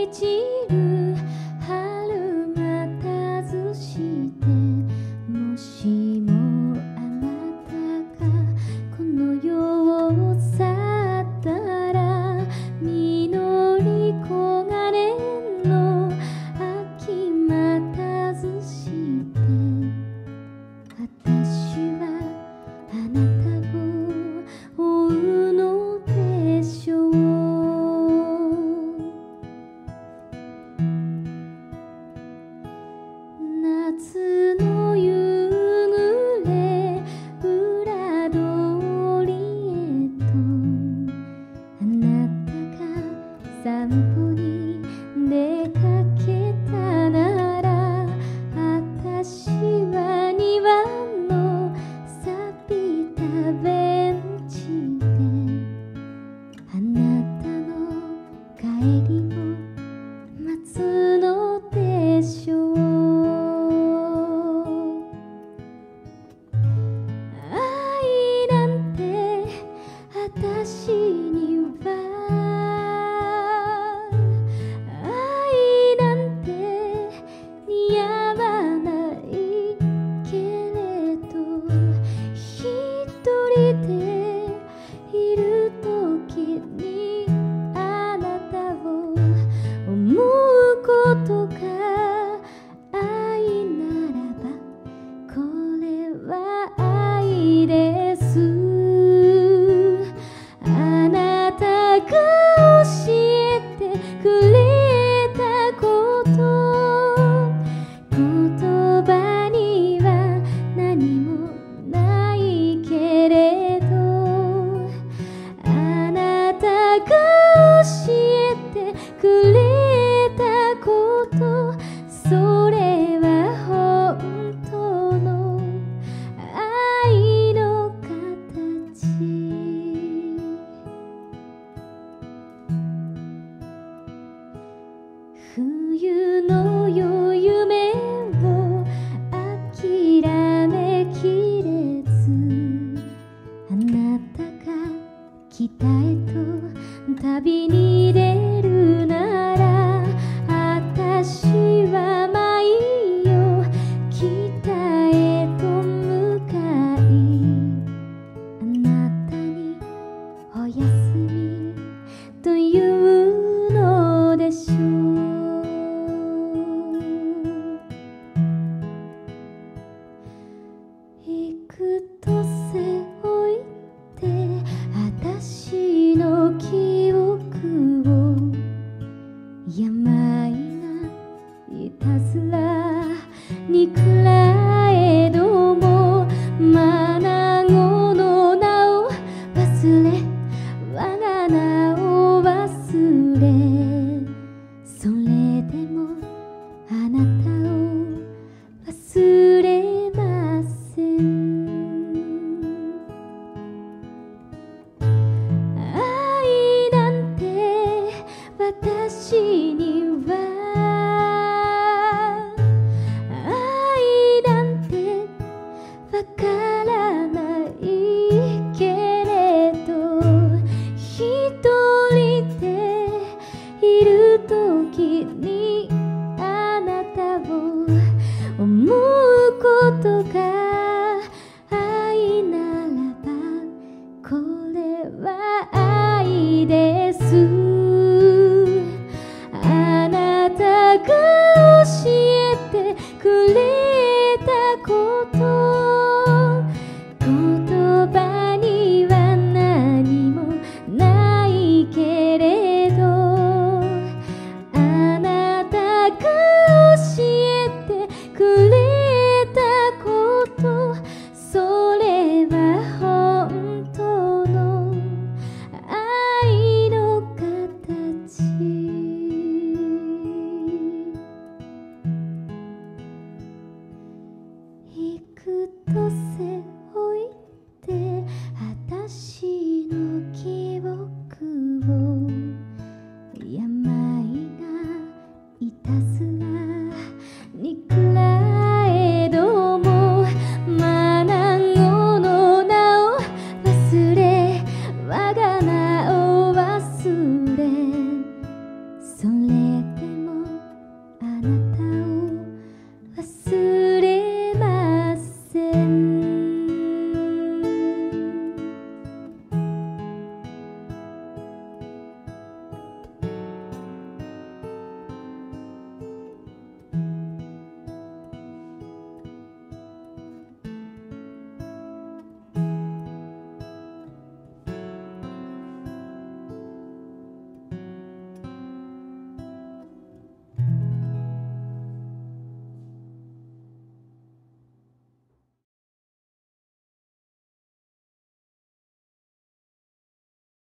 満ちる春またずしてもしもあなたがこの世を去ったら実り焦がれの秋またずして私はあなたを追うのでしょう。夏の夕暮れ裏通りへとあなたが散歩に出かけたなら私は庭の錆びたベンチであなたの帰りを待つのでしょう。愛なんて私には愛なんて似合わないけれど一人でいる時にあなたを思うことが愛ならばこれは愛です。あなたが教えてくれたこと言葉には何もないけれどあなたが教えてくれたことそれは本当の愛の形。冬の夜夢を諦めきれずあなたが北へと旅に出るなら私は毎夜北へと向かいあなたにおやすみというのでしょう。幾年置いて私の記憶を病ないたずらにくらえども眼の名を忘れ我が名を忘れそれでもあなたを忘れません。愛なんて私には愛なんてわからないけれど一人でいる時にあなたを思うことが愛ならばこれは愛です。あなたが教えてくれたこと言葉には何もないけれどあなたが教えてくれたことそれは本当の愛の形。幾年